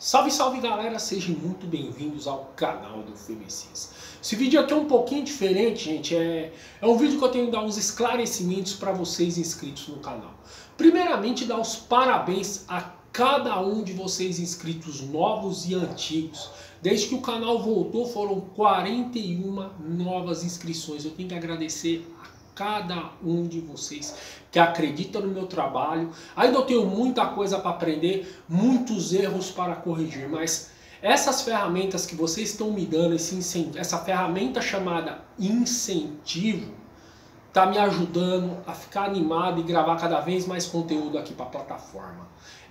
Salve, salve galera, sejam muito bem-vindos ao canal do FEMECIS. Esse vídeo aqui é um pouquinho diferente, gente, é um vídeo que eu tenho que dar uns esclarecimentos para vocês inscritos no canal. Primeiramente, dar os parabéns a cada um de vocês inscritos novos e antigos. Desde que o canal voltou foram 41 novas inscrições. Eu tenho que agradecer a cada um de vocês que acredita no meu trabalho. Ainda eu tenho muita coisa para aprender, muitos erros para corrigir, mas essas ferramentas que vocês estão me dando, essa ferramenta chamada incentivo, está me ajudando a ficar animado e gravar cada vez mais conteúdo aqui para a plataforma.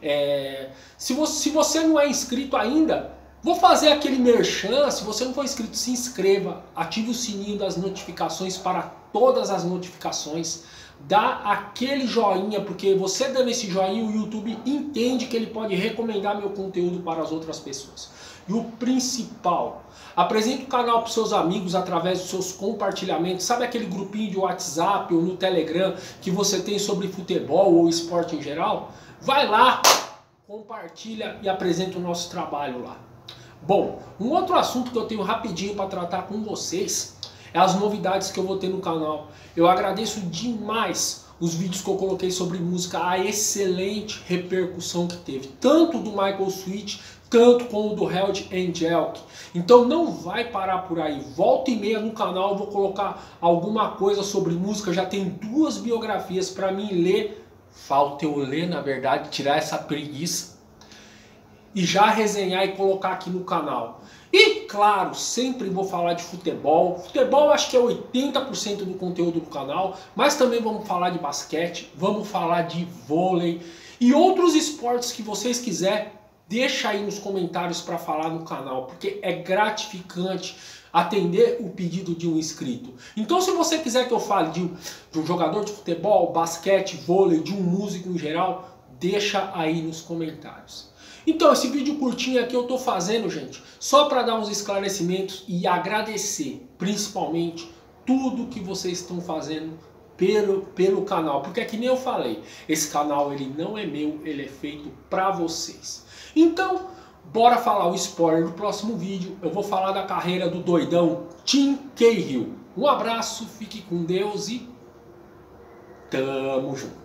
Se você não é inscrito ainda, vou fazer aquele merchan. Se você não for inscrito, se inscreva, ative o sininho das notificações para todas as notificações, dá aquele joinha, porque você dando esse joinha o YouTube entende que ele pode recomendar meu conteúdo para as outras pessoas. E o principal, apresente o canal para os seus amigos através dos seus compartilhamentos. Sabe aquele grupinho de WhatsApp ou no Telegram que você tem sobre futebol ou esporte em geral? Vai lá, compartilha e apresenta o nosso trabalho lá. Bom, um outro assunto que eu tenho rapidinho para tratar com vocês é as novidades que eu vou ter no canal. Eu agradeço demais os vídeos que eu coloquei sobre música, a excelente repercussão que teve, tanto do Michael Sweet, tanto como do Held Angelic. Então não vai parar por aí, volta e meia no canal eu vou colocar alguma coisa sobre música. Já tem 2 biografias para mim ler, falta eu ler na verdade, tirar essa preguiça e já resenhar e colocar aqui no canal. E claro, sempre vou falar de futebol. Futebol acho que é 80% do conteúdo do canal, mas também vamos falar de basquete, vamos falar de vôlei e outros esportes que vocês quiserem, deixa aí nos comentários para falar no canal, porque é gratificante atender o pedido de um inscrito. Então se você quiser que eu fale de um jogador de futebol, basquete, vôlei, de um músico em geral, deixa aí nos comentários. Então esse vídeo curtinho aqui eu tô fazendo, gente, só para dar uns esclarecimentos e agradecer, principalmente, tudo que vocês estão fazendo pelo canal. Porque é que nem eu falei, esse canal ele não é meu, ele é feito para vocês. Então, bora falar o spoiler do próximo vídeo. Eu vou falar da carreira do doidão Tim Cahill. Um abraço, fique com Deus e tamo junto.